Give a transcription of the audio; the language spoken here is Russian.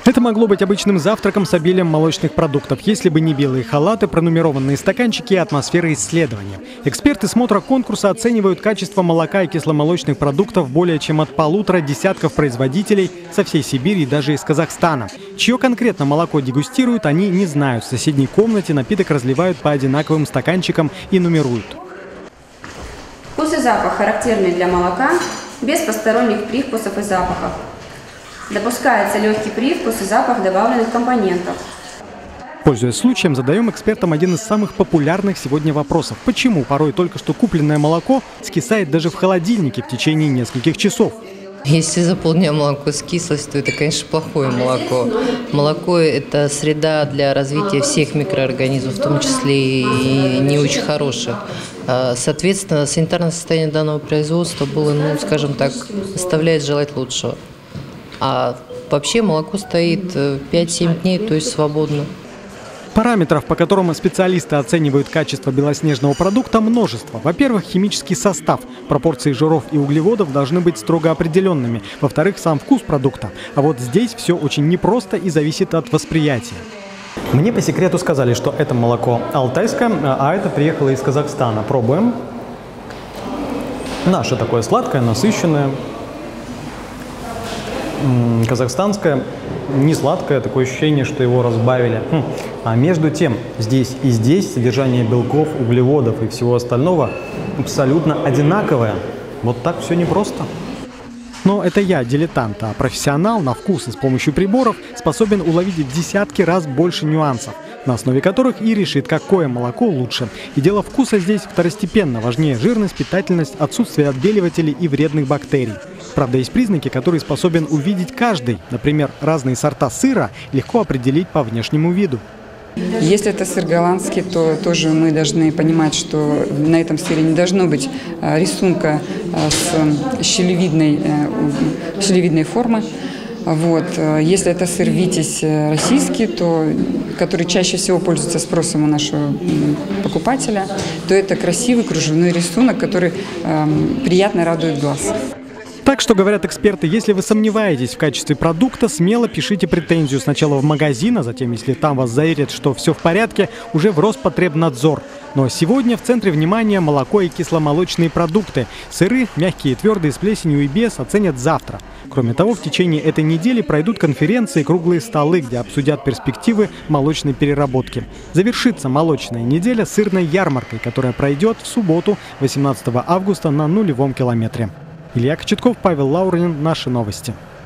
Это могло быть обычным завтраком с обилием молочных продуктов, если бы не белые халаты, пронумерованные стаканчики и атмосфера исследования. Эксперты смотра конкурса оценивают качество молока и кисломолочных продуктов более чем от 1,5 десятков производителей со всей Сибири и даже из Казахстана. Чье конкретно молоко дегустируют, они не знают. В соседней комнате напиток разливают по одинаковым стаканчикам и нумеруют. Вкус и запах характерный для молока, без посторонних привкусов и запахов. Допускается легкий привкус и запах добавленных компонентов. Пользуясь случаем, задаем экспертам один из самых популярных сегодня вопросов. Почему порой только что купленное молоко скисает даже в холодильнике в течение нескольких часов? Если за полдня молоко скислось, то это, конечно, плохое молоко. Молоко – это среда для развития всех микроорганизмов, в том числе и не очень хороших. Соответственно, санитарное состояние данного производства было, скажем так, оставляет желать лучшего. А вообще молоко стоит 5-7 дней, то есть свободно. Параметров, по которым специалисты оценивают качество белоснежного продукта, множество. Во-первых, химический состав. Пропорции жиров и углеводов должны быть строго определенными. Во-вторых, сам вкус продукта. А вот здесь все очень непросто и зависит от восприятия. Мне по секрету сказали, что это молоко алтайское, а это приехало из Казахстана. Пробуем. Наше такое сладкое, насыщенное. Казахстанское, не сладкое, такое ощущение, что его разбавили. А между тем, здесь и здесь содержание белков, углеводов и всего остального абсолютно одинаковое. Вот так все непросто. Но это я, дилетант, а профессионал на вкус и с помощью приборов способен уловить в десятки раз больше нюансов, на основе которых и решит, какое молоко лучше. И дело вкуса здесь второстепенно, важнее жирность, питательность, отсутствие отбеливателей и вредных бактерий. Правда, есть признаки, которые способен увидеть каждый. Например, разные сорта сыра легко определить по внешнему виду. Если это сыр голландский, то тоже мы должны понимать, что на этом сыре не должно быть рисунка с щелевидной формы. Вот. Если это сыр Витязь российский, который чаще всего пользуется спросом у нашего покупателя, то это красивый кружевной рисунок, который приятно радует глаз. Так что, говорят эксперты, если вы сомневаетесь в качестве продукта, смело пишите претензию сначала в магазин, а затем, если там вас заверят, что все в порядке, уже в Роспотребнадзор. Но сегодня в центре внимания молоко и кисломолочные продукты. Сыры, мягкие и твердые, с плесенью и без, оценят завтра. Кроме того, в течение этой недели пройдут конференции и круглые столы, где обсудят перспективы молочной переработки. Завершится молочная неделя сырной ярмаркой, которая пройдет в субботу, 18 августа на нулевом километре. Илья Кочетков, Павел Лаурнин. Наши новости.